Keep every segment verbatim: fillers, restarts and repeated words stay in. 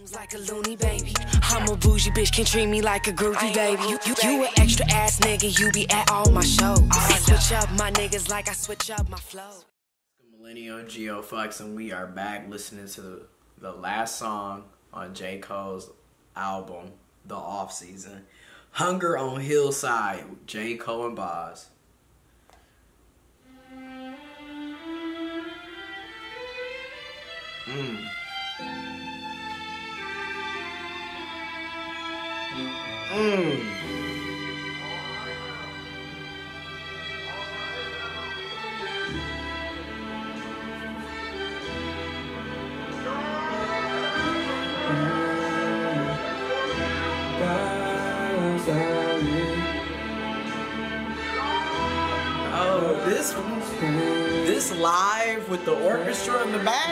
Like a loony baby, I'm a bougie bitch, can treat me like a groupie baby. You, you, you an extra ass nigga, you be at all my shows. I switch up my niggas like I switch up my flow. Millennial Geo Flex, and we are back listening to the, the last song on J. Cole's album, The Off Season, Hunger on Hillside, with J. Cole and Boz. Mmm. Mmm. Oh, this this live with the orchestra in the back?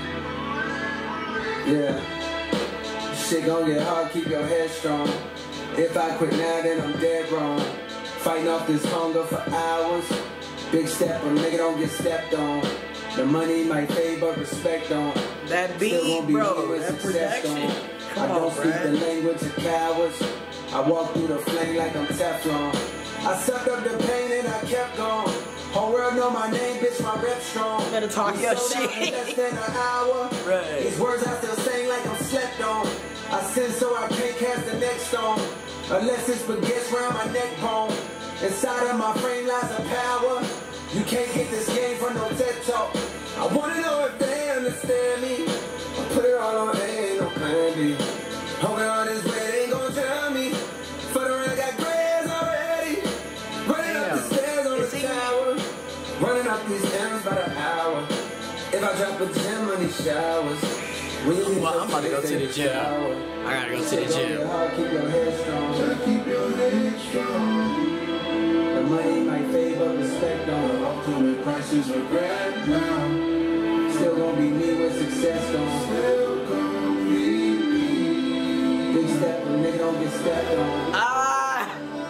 Yeah. Shit gon' get hard, keep your head strong. If I quit now, then I'm dead wrong. Fighting off this hunger for hours. Big step, but nigga don't get stepped on. The money might fade, but respect don't. That beat, bro, that production. Come I don't on, speak bruh. the language of cowards. I walk through the flame like I'm Teflon. I sucked up the pain and I kept going. Whole world know my name, bitch, my rep strong. Better talk We your sold out in shit. less than an hour. Right. These words I still sing like I'm slept on. I sin so I can't cast the next stone. Unless it's baguettes round my neck bone. Inside of my frame lies a power. You can't get this game from no TED Talk. I wanna know if they understand me. I put it all on A, ain't no plan B. Hoping all this weight ain't gon' tell me. For the run, I got grass already. Running up the stairs on the tower. Running up these M's by the hour. If I drop a gem on these showers. Well, I'm about to go to the gym. I gotta go to the gym. Keep your head strong. Keep your head strong. The money might fade, but respect don't. Ultimate prices regret now. Still gon' be me with success gone. Still gon' be me. Big step, but nigga don't get stepped on. Ah!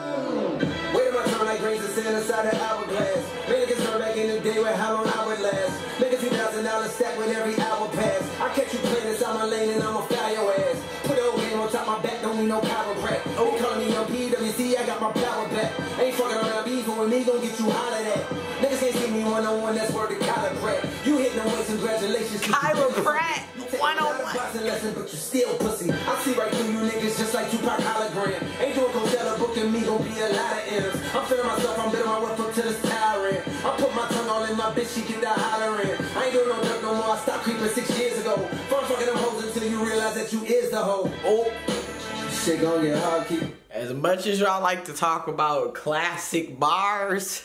Wait till my turn like grains of sand inside an hourglass. Made niggas turn back in the day where how long I would last. Make a two thousand dollars stack with every hour pass. I catch you playing inside my lane and I'ma foul your ass. Put the old game on top my back, don't need no chiropract. Oh, call me on P W C, I got my power back. Ain't fucking around beefing with me, gon' get you hollered at. Niggas can't see me one on one, that's word of chiropract. You hitting the weights, congratulations. Chiropract, one on one. Lesson, but you still pussy. I see right through you niggas just like Tupac hologram. Ain't doing Coachella booking me, gon' be a lot of M's. I'm feeling myself, I'm bitter my work up to the tyrant. I put my tongue all in my bitch, she get that hollering. I ain't doing no dirt no more, I stopped creeping six years ago. Fun fucking them hoes until you realize that you is the hoe. Oh, shit gon' get hard, keep. As much as y'all like to talk about classic bars,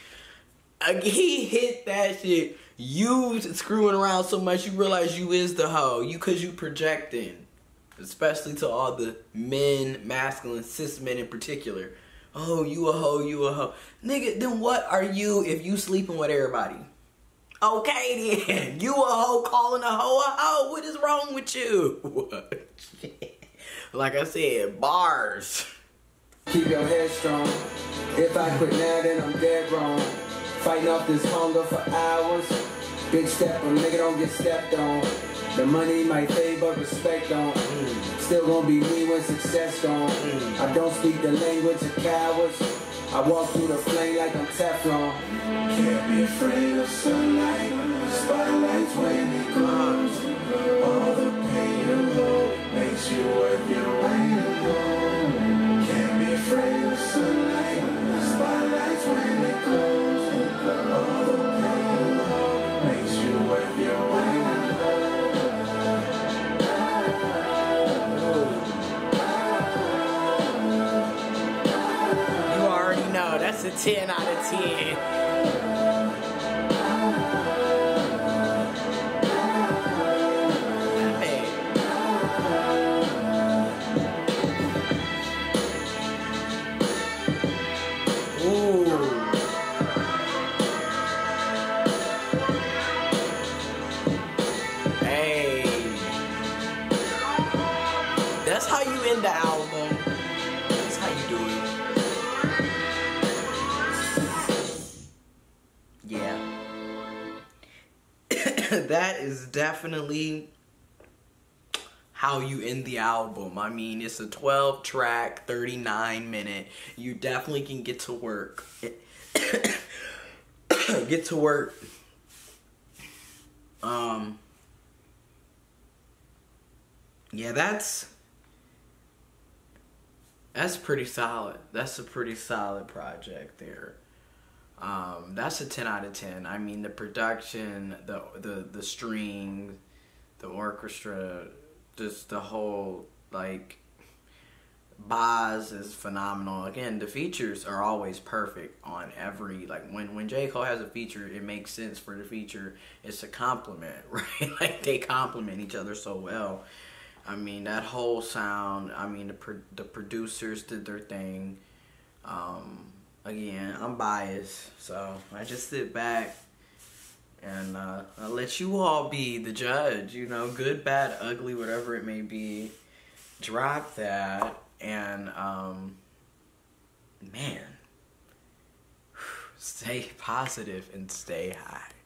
uh, he hit that shit. You screwing around so much, you realize you is the hoe. You, cause you projecting. Especially to all the men, masculine, cis men in particular. Oh, you a hoe, you a hoe. Nigga, then what are you if you sleeping with everybody? Okay then, you a hoe calling a hoe a hoe. What is wrong with you? Like I said, bars. Keep your head strong. If I quit now, then I'm dead wrong. Fighting off this hunger for hours. Big step, but nigga don't get stepped on. The money might fade, but respect don't. Mm. Still gon' be me when success gone. Mm. I don't speak the language of cowards. I walk through the flame like I'm Teflon. Can't be afraid of sunlight. Spotlights when it comes. All the pain you hold makes you worth your weight alone. Can't be afraid of sunlight. Spotlights when it comes. All the pain you hold makes you worth your weight alone. You already know, that's a ten out of ten. That's how you end the album. That's how you do it. Yeah. That is definitely how you end the album. I mean, it's a twelve track, thirty-nine minute. You definitely can get to work. Get to work. Um, yeah, that's, that's pretty solid. That's a pretty solid project there. Um, that's a ten out of ten. I mean, the production, the, the, the string, the orchestra, just the whole, like, Boz is phenomenal. Again, the features are always perfect on every, like, when, when J. Cole has a feature, it makes sense for the feature. It's a compliment, right? Like, they complement each other so well. I mean, that whole sound, I mean, the pro the producers did their thing. Um, again, I'm biased, so I just sit back and uh, I'll let you all be the judge, you know, good, bad, ugly, whatever it may be. Drop that. And, um, man, stay positive and stay high.